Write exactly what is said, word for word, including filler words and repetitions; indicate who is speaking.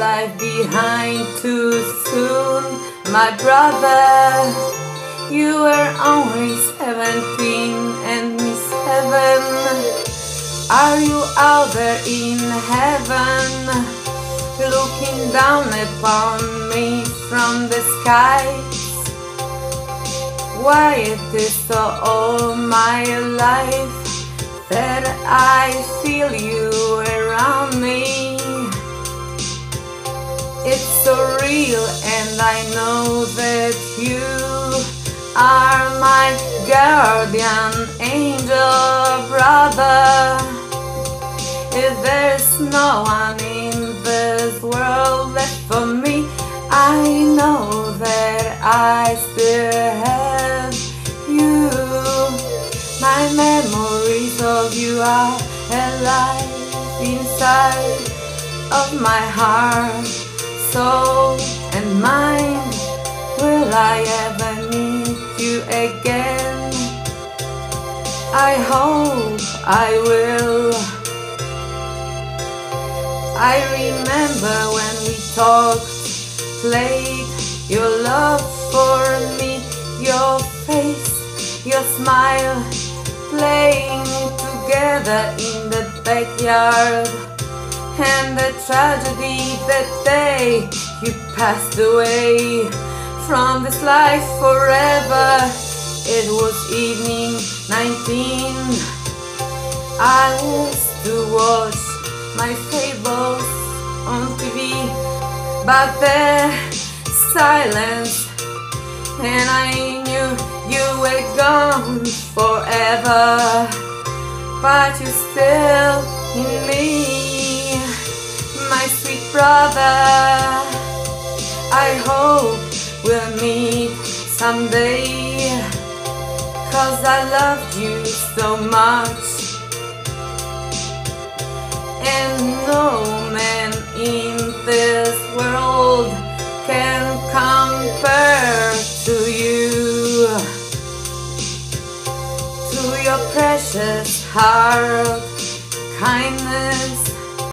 Speaker 1: life behind too soon, my brother. You were only seventeen and Miss Heaven. Are you out there in heaven, looking down upon me from the skies? Why it is so all my life that I feel you around me? It's so real, and I know that you are my guardian angel, brother. If there's no one in this world left for me, I know that I still have you. My memories of you are alive inside of my heart, soul and mind. Will I ever need you again? I hope I will. I remember when we talked, played your love for me, your face, your smile, playing together in the backyard. And the tragedy that day you passed away from this life forever. It was evening nineteen. I used to watch my fables on T V, but the silence, and I knew you were gone forever. But you're still in me, my sweet brother. I hope we'll meet someday, 'cause I loved you so much, and no man in this world can compare to you, to your precious heart, kindness